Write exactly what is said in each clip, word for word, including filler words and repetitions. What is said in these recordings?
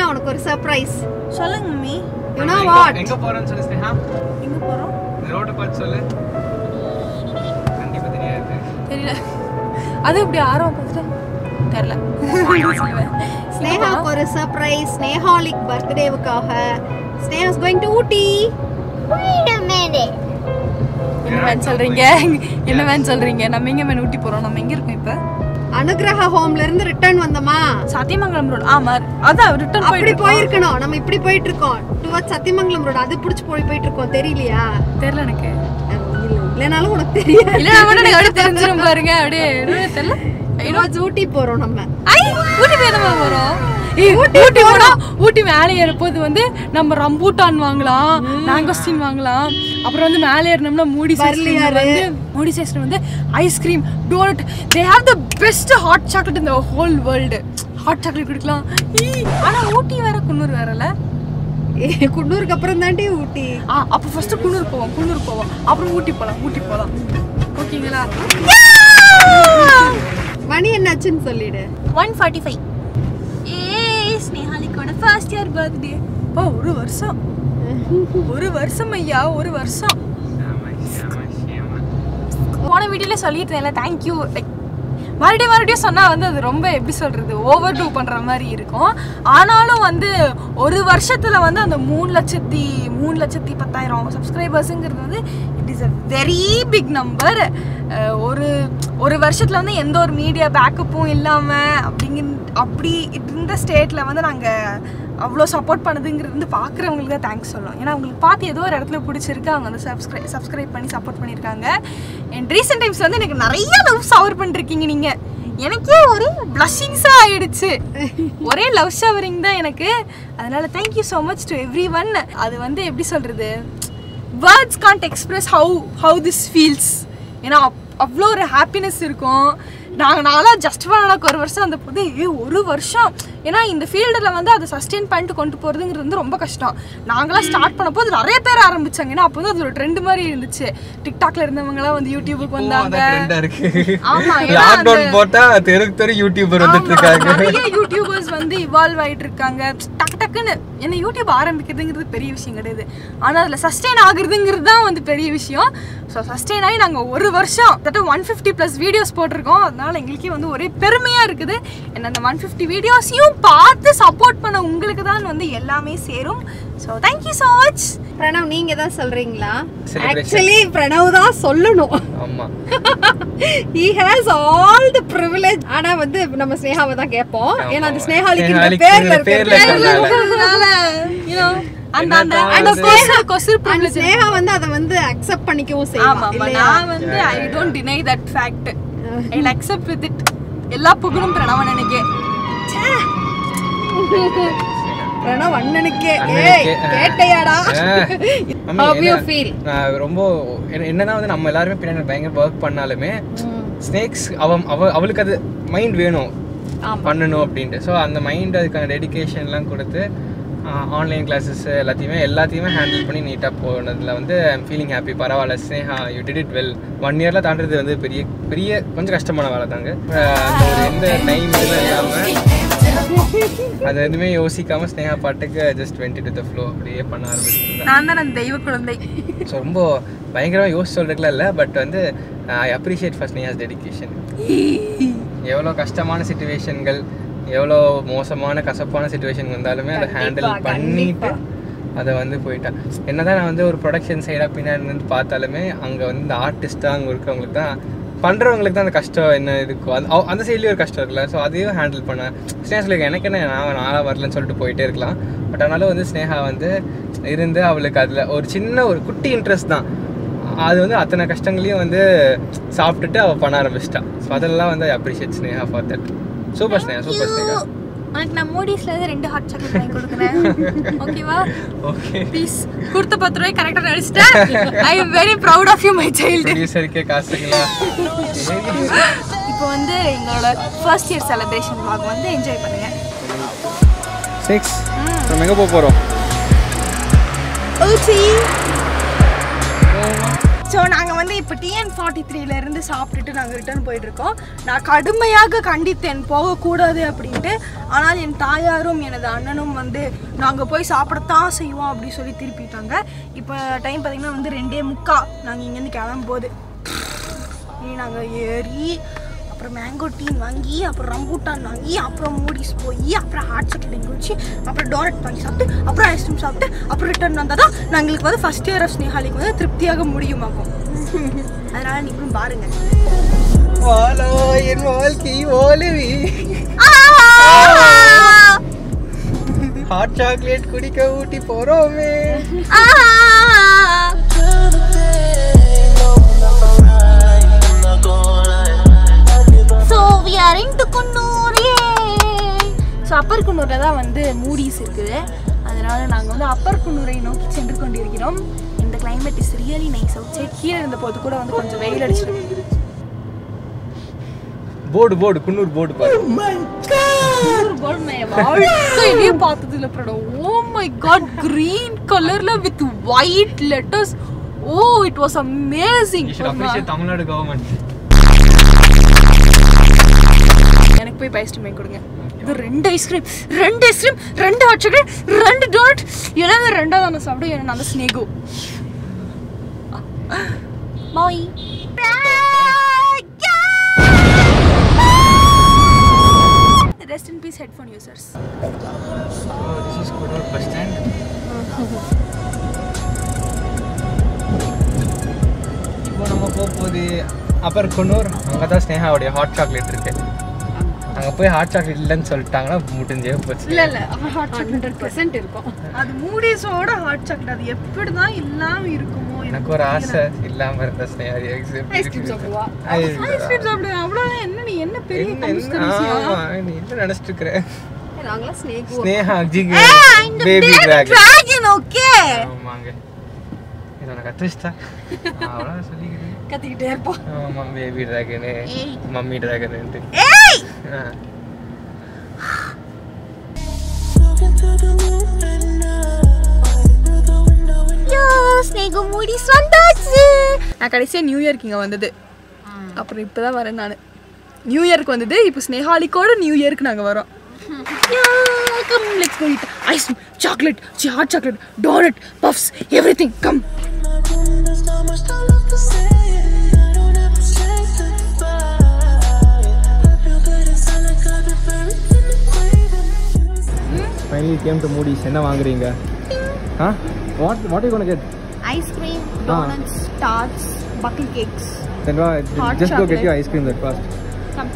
உனக்கு ஒரு சர்ப்ரைஸ். சொல்லுங்க மம்மி. You know what? எங்க போறோம்னு சொல்லு ஸ்னேஹா. எங்க போறோம்? ரோட் பார்த்து சொல்லு. கண்டிப்பா தெரியாது. தெரியல. அது இப்படி ஆரோ பார்த்துட்டு தெரியல. ஸ்னேஹாக்கு ஒரு சர்ப்ரைஸ். Sneholic பர்த்டேவுக்காக. Sneha is going to Ooty. Wait a minute. என்ன வேன் சொல்றீங்க? என்ன வேன் சொல்றீங்க? நம்ம எங்க வேன் ஊட்டி போறோம்? நம்ம எங்க இருக்கோம் இப்ப? அனுகிரஹ ஹோம்ல இருந்து ரிட்டர்ன் வந்தமா. சத்தியமங்கலம் ரோட். ஆமா அதான் ரிட்டர்ன் போய் போயிருக்கணும். நம்ம இப்படி போயிட்டு இருக்கோம். Towards Sathyamangalam road. அது புடிச்சு போய் போயிட்டு இருக்கோம். தெரியலையா? தெரியல எனக்கு. இல்லனாலும் உனக்கு தெரியாது. இல்ல நான் எனக்கு அப்படியே தெரிஞ்சிரும் பாருங்க. அப்படியே தெரியல. ஐயோ ஊட்டி போறோம் நம்ம. ஐ ஊட்டி போறோமா போறோம்? ஊட்டி ஊட்டி போறோம். ஊட்டி மேலே ஏறப்போது வந்து நம்ம ரம்பூட்டான் வாங்கலாம், மேங்கோஸ்டின் வாங்கலாம். அப்புறம் வந்து மேலே ஏறணும்னா மூடி சைஸ்ல வந்து மூடி சைஸ்ல வந்து ice cream, donut. They have the best hot chocolate in the whole world. Hot chocolate குடிக்கலாம். ஆனா ஊட்டி வேற குன்னூர் வேறல. ஏ குன்னூருக்கு அப்புறம் தாண்டி ஊட்டி. ஆ அப்ப ஃபர்ஸ்ட் குன்னூர் போவோம். குன்னூர் போவோம். அப்புறம் ஊட்டி போலாம். ஊட்டி போலாம். ஓகேங்களா? மணி என்னாச்சுன்னு சொல்லிடு. one forty-five. ஏய் ஸ்னேஹாலிக்கோட ஃபர்ஸ்ட் இயர் பர்த்டே. பா ஒரு வருஷம். ஒரு வருஷம் ஐயா ஒரு வருஷம். போன வீடியோல சொல்லிட்டேன்ல தேங்க் யூ. லைக் மறுபடியும் மறுபடியும் சொன்னா வந்து அது ரொம்ப எப்படி சொல்றது ஓவர் டூ பண்ற மாதிரி இருக்கும். ஆனாலும் வந்து ஒரு வருஷத்துல வந்து அந்த மூணு லட்சத்தி மூணு லட்சத்தி பத்தாயிரம் சப்ஸ்கிரைபர்ஸுங்கிறது வந்து it is a very big number. ஒரு ஒரு வருஷத்துல வந்து எந்த ஒரு மீடியா பேக்கப்பும் இல்லாம அப்படிங்க அப்படி இந்த ஸ்டேட்ல வந்து நாங்க அவ்வளோ சப்போர்ட் பண்ணுதுங்கிறது வந்து பார்க்குறவங்களுக்கு தான் தேங்க்ஸ் சொல்லணும். ஏன்னா அவங்களுக்கு பார்த்து ஏதோ ஒரு இடத்துல பிடிச்சிருக்கு. அவங்க வந்து சப்ஸ்கிரைப் சப்ஸ்கிரைப் பண்ணி சப்போர்ட் பண்ணியிருக்காங்க. அண்ட் ரீசெண்ட் டைம்ஸ் வந்து எனக்கு நிறைய லவ் ஷவர் பண்ணிருக்கீங்க நீங்கள். எனக்கே ஒரு பிளஸ்ஸிங்ஸாக ஆயிடுச்சு. ஒரே லவ் ஷவரிங் தான் எனக்கு. அதனால thank you so much to everyone. அது வந்து எப்படி சொல்கிறது words can't express how how this feels. ஏன்னா அவ்வளோ ஒரு ஹாப்பினஸ் இருக்கும். நாங்கள் நாங்களாம் ஜஸ்ட் பண்ணாக்கு ஒரு வருஷம் அந்த போது ஏ ஒரு வருஷம். ஏன்னா இந்த ஃபீல்டில் வந்து அதை சஸ்டெயின் பண்ணிட்டு கொண்டு போகிறதுங்கிறது வந்து ரொம்ப கஷ்டம். நாங்களாம் ஸ்டார்ட் பண்ணப்போ அது நிறைய பேர் ஆரம்பிச்சாங்க. ஏன்னா அப்போ வந்து அது ஒரு ட்ரெண்ட் மாதிரி இருந்துச்சு. டிக்டாக்ல இருந்தவங்களாம் வந்து யூடியூபுக்கு வந்தாங்க. நிறைய யூடியூபர்ஸ் வந்து இவால்வ் ஆகிட்டு இருக்காங்க டக்கு டக்குன்னு. ஏன்னா யூடியூப் ஆரம்பிக்கிறதுங்கிறது பெரிய விஷயம் கிடையாது. ஆனால் அதில் சஸ்டெயின் ஆகுறதுங்கிறது தான் வந்து பெரிய விஷயம். ஸோ சஸ்டெயின் ஆகி நாங்கள் ஒரு வருஷம் கிட்ட ஒன் ஃபிஃப்டி ப்ளஸ் வீடியோஸ் போட்டிருக்கோம். அதனால எங்களுக்கே வந்து ஒரே பெருமையாக இருக்குது. என்ன அந்த ஒன் ஃபிஃப்டி வீடியோஸையும் பார்த்து சப்போர்ட் பண்ண உங்களுக்கு தான் வந்து எல்லாமே சேரும். So thank you so much. Pranav நீங்க தான் சொல்றீங்களா? ஆக்சுவலி பிரணவ் தான் சொல்லணும். ஆமா he has all the privilege. ஆனா வந்து நம்ம ஸ்னேகாவை தான் கேட்போம். ஏன்னா அது ஸ்னேஹாலிக் பேர்ல இருக்கிறதுனால you know அந்த அந்த அந்த கோசர் கோசர் privilege ஸ்னேகா வந்து அத வந்து அக்செப்ட் பண்ணிக்கவும் செய்வாங்க. ஆமா நான் வந்து I don't deny that fact. I'll accept with it. எல்லா புகழும் பிரணவ் அண்ணனுக்கே. பிரணவ் அண்ணனுக்கே. ஏய் கேட்டையாடா. how you feel? ரொம்ப என்னன்னா வந்து நம்ம எல்லாரும் பின்னாடி பயங்கர வர்க் பண்ணாலுமே ஸ்னேக்ஸ் அவ அவளுக்கு அது மைண்ட் வேணும் பண்ணணும் அப்படின்ட்டு. ஸோ அந்த மைண்ட் அதுக்கான டெடிகேஷன்லாம் கொடுத்து ஆன்லைன் கிளாஸஸ் எல்லாத்தையுமே எல்லாத்தையுமே ஹேண்டில் பண்ணி நீட்டாக போனதில் வந்து ஐம் ஃபீலிங் ஹாப்பி. பரவாயில்ல Sneha you did it well. One இயரில் தாண்டது வந்து பெரிய பெரிய கொஞ்சம் கஷ்டமான வேலை தாங்க. ஒரு எந்த டைம் இதெல்லாம் இல்லாமல் அது எதுவுமே யோசிக்காமல் ஸ்னேஹா பாட்டுக்கு just went it with the flow அப்படியே பண்ண ஆரம்பிச்சிருந்தேன். நான் தான் தெய்வ குழந்தை. ஸோ ரொம்ப பயங்கரமாக யோசிச்சு சொல்கிறதுக்குலாம் இல்லை. பட் வந்து I appreciate first Sneha's dedication. எவ்வளோ கஷ்டமான சிச்சுவேஷன்கள் எவ்வளோ மோசமான கசப்பான சிச்சுவேஷன் வந்தாலுமே அதை ஹேண்டில் பண்ணிட்டு அதை வந்து போயிட்டான். என்ன தான் நான் வந்து ஒரு ப்ரொடக்ஷன் சைடாக பின்னாடி வந்து பார்த்தாலுமே அங்கே வந்து இந்த ஆர்டிஸ்ட்டாக அங்கே இருக்கிறவங்களுக்கு தான் பண்ணுறவங்களுக்கு தான் அந்த கஷ்டம் என்ன இருக்கும். அது அந்த சைட்லேயும் ஒரு கஷ்டம் இருக்குல்ல. ஸோ அதையும் ஹேண்டில் பண்ணேன். ஸ்னேஹா சொல்லியிருக்கேன் எனக்கு என்ன நான் நாளாக வரலன்னு சொல்லிட்டு போயிட்டே இருக்கலாம். பட் ஆனாலும் வந்து ஸ்னேஹா வந்து இருந்து அவளுக்கு அதில் ஒரு சின்ன ஒரு குட்டி இன்ட்ரெஸ்ட் தான். அது வந்து அத்தனை கஷ்டங்களையும் வந்து சாப்பிட்டுட்டு அவள் பண்ண ஆரம்பிச்சிட்டான். ஸோ அதெல்லாம் வந்து I appreciate Sneha for that. Super Sneha super Sneha. உனக்கு நான் மோடிஸ்ல இருந்து ரெண்டு ஹாட் சாக்லேட் வாங்கி கொடுக்குறேன். ஓகேவா? Okay please. கொடுத்த பத்து ரூபாய் கரெக்டாக நடிச்சிட்டேன். I am very proud of you my child. ப்ரொடியூசருக்கே காசுங்களா? இப்போ வந்து எங்களோட ஃபர்ஸ்ட் இயர் செலிப்ரேஷன் vlog வந்து என்ஜாய் பண்ணுங்க. சிக்ஸ் நம்ம எங்கே போக போகிறோம்? ஊட்டி. ஸோ நாங்கள் வந்து இப்போ டிஎன் ஃபார்ட்டி த்ரீலேருந்து சாப்பிட்டுட்டு நாங்கள் ரிட்டர்ன் போயிட்டுருக்கோம். நான் கடுமையாக கண்டித்தேன் போகக்கூடாது அப்படின்ட்டு. ஆனால் என் தாயாரும் எனது அண்ணனும் வந்து நாங்கள் போய் சாப்பிடத்தான் செய்வோம் அப்படின்னு சொல்லி திருப்பிட்டாங்க. இப்போ டைம் பார்த்திங்கன்னா வந்து ரெண்டே முக்கா நாங்கள் இங்கேருந்து கிளம்பும் போது நாங்கள் ஏறி அப்புறம் மேங்கோ டீன் வாங்கி அப்புறம் ரம்பூட்டான் வாங்கி அப்புறம் மூடிஸ் போய் அப்புறம் ஹாட் சாக்லேட் குடிச்சு அப்புறம் டோனட் வாங்கி சாப்பிட்டு அப்புறம் ஐஸ்கிரீம் சாப்பிட்டு அப்புறம் ரிட்டர்ன் வந்தால் தான் நாங்களுக்கு வந்து ஃபர்ஸ்ட் இயர் ஆஃப் ஸ்னேஹாலிக்கு வந்து திருப்தியாக முடியுமாகும். அதனால நீங்களும் பாருங்க. என் வாழ்க்கை ஓலுவி ஹாட் சாக்லேட் குடிக்க ஊட்டி போறோமே. So we are into Kunnur. So upper குன்னூரில் தான் வந்து மூடிஸ் இருக்குது. அதனால நாங்கள் வந்து அப்பர் குன்னூரை நோக்கி சென்று கொண்டிருக்கிறோம். இந்த climate is really nice. Outside கீழே இருந்த போது கூட வந்து கொஞ்சம் வெயில் அடிச்சிருக்கு. போர்டு போர்டு குன்னூர் போர்டு பாரு. குன்னூர் போர்டு நான் வாழ்க்கையிலேயே பார்த்தது இல்லை bro. Oh my god, green கலர்ல with white letters. Oh it was amazing. Tamil Nadu government எனக்கு போய் ஐஸ்கிரீம் வாங்கி கொடுங்க. இது ரெண்டு ஐஸ்கிரீம் ரெண்டு ஐஸ்கிரீம் ரெண்டு ஹாட் சாக்லேட் ரெண்டு டோனட் எல்லாமே ரெண்டாவது நான் சாப்பிட. ஏன்னா நான் ஸ்னேகோ my rest in peace headphone users. This is Coonoor bus stand. இப்போ நம்ம போக போகுது அப்பர் குன்னூர். அங்கே தான் ஸ்னேகாவுடைய ஹாட் சாக்லேட் இருக்கு. அங்கே போய் ஹாட் சாக்லேட் இல்லைன்னு சொல்லிட்டாங்கன்னா முடிஞ்சே போச்சு. இல்லை இல்லை ஹாட் சாக்லேட் பர்சன்ட் இருக்கும். அது மூடிஸோட ஹாட் சாக்லேட் அது எப்படி தான் இல்லாமல் இருக்குமோ. எனக்கு ஒரு ஆசை இல்லாமல் இருந்த ஸ்னேஹா ஐஸ்கிரீம் சாப்பிடுவா. ஐஸ்கிரீம் சாப்பிடுவா அவ்வளோதான். என்ன நீ என்ன பெரிய நீ என்ன நினைச்சிட்டு இருக்கிற? நாங்களாம் ஸ்னேக் ஸ்னேஹா ஜிங்க பேபி டிராகன். ஓகே ஆமாங்க, இது உனக்கு கத்துச்சா? அவ்வளோ சொல்லிக்கிறேன். கத்திக்கிட்டே இருப்போம். ஆமா, பேபி டிராகனு மம்மி டிராகன்ட்டு. ஏய் யோ ஸ்னேகோ மூடிஸ் வந்தாச்சு. நான் கடைசியா நியூ இயர்க்கு இங்க வந்தது. அப்புறம் இப்பதான் வரேன் நான். நியூ இயர்க்கு வந்தது. இப்போ ஸ்னேஹாலிக்கோட நியூ இயர்க்கு நாங்க வரோம். Come let's go eat ice cream chocolate hot chocolate donut puffs everything come. Finally came to Moody's. என்ன வாங்குறீங்க? Huh? What what are you going to get? Ice cream, donuts, tarts, bucket cakes. Then why, just go get your ice cream that fast. Come.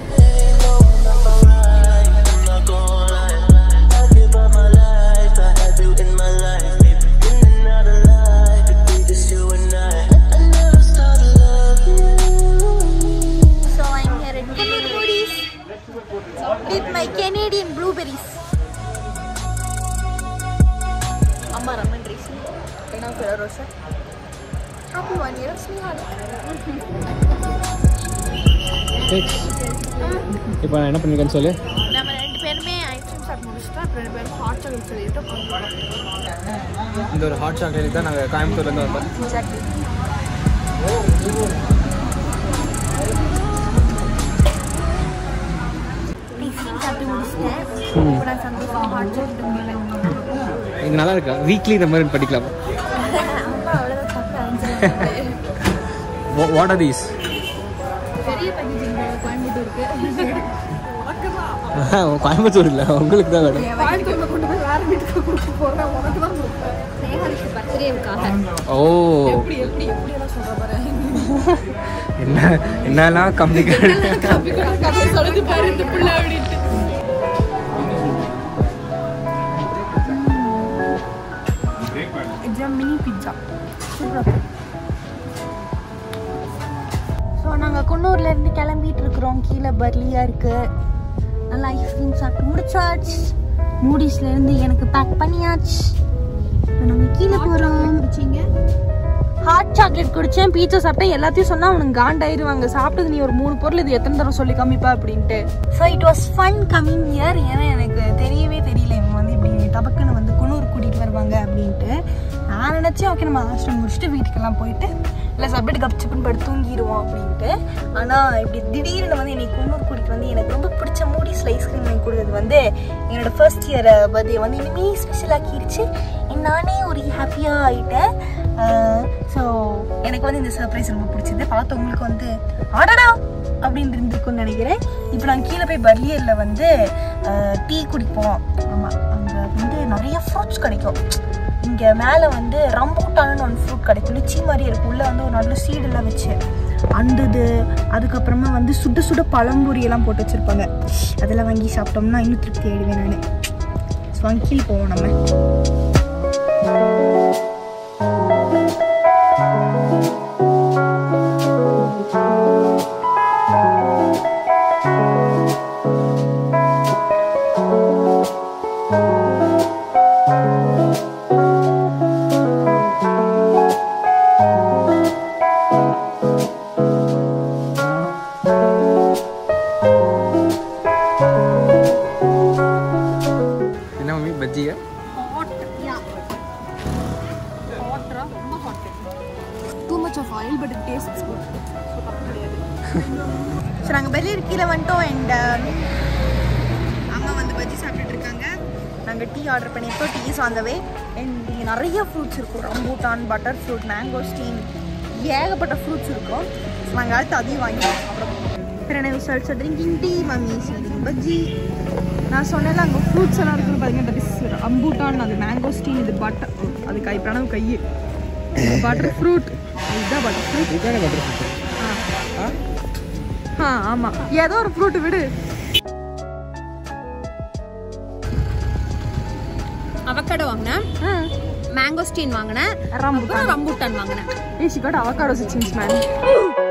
So I'm here at Moody's with my Canadian blueberries. Amma ramen rice. Ena Ferrarosa. Happy one year of Sneholic. இப்போ நான் என்ன பண்ணிருக்கேன்னு சொல்லு. நம்ம ரெண்டு பேருமே ice cream சாப்பிட்டு முடிச்சிட்டோம். அப்புறம் ரெண்டு பேரும் ஹாட் சாக்லேட் சொல்லிட்டு இந்த ஒரு ஹாட் சாக்லேட் தான் நாங்கள் கோயம்புத்தூர்லேருந்து வந்தோம். எக்ஸாக்ட்லி. ஐஸ்கிரீம் சாப்பிட்டு முடிச்சிட்டேன். இப்போ நான் சந்தோஷமா ஹாட் சாக்லேட் முடியல. இது நல்லா இருக்கா? வீக்லி இந்த மாதிரி படிக்கலாமா? அம்மா அவ்வளோதான் சாப்பிட்டு வாட் ஆர் தீஸ்? பெரிய பேக்கேஜிங் கோயம்புத்தூருக்கு. கோயம்புத்தூர் இல்லை, உங்களுக்கு தான் வேணும். கோயம்புத்தூர்ல கொண்டு போய் வேற வீட்டுக்கு கூப்பிட்டு போறேன். உனக்கு தான் கொடுப்பேன். ஸ்னேஹாலிக்கு பர்த்டேவுக்காக. ஓ எப்படி எப்படி எப்படி எல்லாம் சொல்ற பாரு. என்ன என்னலாம் கம்ப்ளிகேட் கம்ப்ளிகேட் கதை சொல்லுது பாரு இந்த புள்ள அப்படிட்டு. It's a mini pizza. Super. So நாங்கள் குன்னூர்லேருந்து கிளம்பிட்டு இருக்கிறோம். கீழே பர்லியாக இருக்குது. நல்லா ஐஸ்கிரீம் சாப்பிட்டு முடிச்சாச்சு. மூடிஸ்லேருந்து எனக்கு பேக் பண்ணியாச்சு. நாங்கள் கீழே போகிறோம். ஹாட் சாக்லேட் குடித்தேன், பீச்சா சாப்பிட்டேன். எல்லாத்தையும் சொன்னால் அவனுக்கு காண்டாயிருவாங்க. சாப்பிட்டது நீ ஒரு மூணு பொருள் இது எத்தனை தரம் சொல்லி காமிப்பா அப்படின்ட்டு. So it was fun coming year. ஏன்னா எனக்கு தெரியவே தெரியல இவங்க வந்து இப்படி டபக்குன்னு வந்து குன்னூர் கூட்டிகிட்டு வருவாங்க அப்படின்ட்டு. நான் நினச்சேன் ஓகே நம்ம ஹாஸ்டல் முடிச்சுட்டு வீட்டுக்கெல்லாம் போயிட்டு ப்ளஸ் அப்படியே கப்சிப்புன்னு படுத்து தூங்கிடுவோம் அப்படின்ட்டு. ஆனால் இப்படி திடீர்னு வந்து என்னை குன்னூர் கூட்டிகிட்டு வந்து எனக்கு ரொம்ப பிடிச்ச மூடிஸ் ஐஸ்கிரீம் வாங்கி கொடுத்தது வந்து என்னோடய ஃபர்ஸ்ட் இயர் பர்த்டே வந்து இனிமே ஸ்பெஷல் ஆக்கிடுச்சு. நானே ஒரு ஹாப்பியாக ஆகிட்டேன். ஸோ எனக்கு வந்து இந்த சர்ப்ரைஸ் ரொம்ப பிடிச்சது. பார்த்தவங்களுக்கு வந்து ஆடடா அப்படின்னு இருந்துருக்குன்னு நினைக்கிறேன். இப்போ நாங்கள் கீழே போய் பர்லியரில் வந்து டீ குடிப்போம். ஆமாம், அங்கே வந்து நிறைய ஃப்ரூட்ஸ் கிடைக்கும். இங்கே மேலே வந்து ரம்பூட்டானு ஒன்று ஃப்ரூட் கிடைக்கும், லிச்சி மாதிரி இருக்கும். உள்ளே வந்து ஒரு நல்ல சீடெல்லாம் வச்சு அந்தது. அதுக்கப்புறமா வந்து சுட சுட பழம்பொரியெல்லாம் போட்டு வச்சுருப்பாங்க. அதெல்லாம் வாங்கி சாப்பிட்டோம்னா இன்னும் திருப்தி ஆகிடுவேன் நான். ஸோ அங்கே கீழே போவோம் நம்ம. பஜ்ஜியா? ஹாட். யா. ஹாட்ரா, ரொம்ப hot. Too much of oil but it tastes good. So தப்பு கிடையாது. ஸோ நாங்கள் பெர்லியர் கீழே வந்துட்டோம். அண்ட் அம்மா வந்து பஜ்ஜி சாப்பிட்டுட்டு இருக்காங்க. நாங்கள் டீ ஆர்டர் பண்ணியிருக்கோம். Tea is on the way. And இங்கே நிறைய ஃப்ரூட்ஸ் இருக்கும். Rambutan, butter fruit, mangosteen, ஏகப்பட்ட ஃப்ரூட்ஸ் இருக்கும். ஸோ நாங்கள் அடுத்து அதையும் வாங்கி அப்புறம் பிறனை விசாரிச்சு ட்ரிங்கிங் டீ, மம்மி சீரிங் பஜ்ஜி. நான் சொன்னேன்ல அங்கே ஃப்ரூட்ஸ் எல்லாம் இருக்குன்னு பார்த்தீங்கன்னா ரம்பூட்டான், அது மேங்கோ ஸ்டீன், இது பட்டர், அது கை பிரணவு கை பட்டர் ஃப்ரூட். இதுதான் பட்டர் ஃப்ரூட். இதுதான் பட்டர் ஃப்ரூட். ஆ ஆமாம், ஏதோ ஒரு ஃப்ரூட் விடு. அவக்காடோ வாங்கினேன், மேங்கோ ஸ்டீன் வாங்கினேன், ரம்பூட்டான் வாங்கினேன். She got avocado sitchings, man.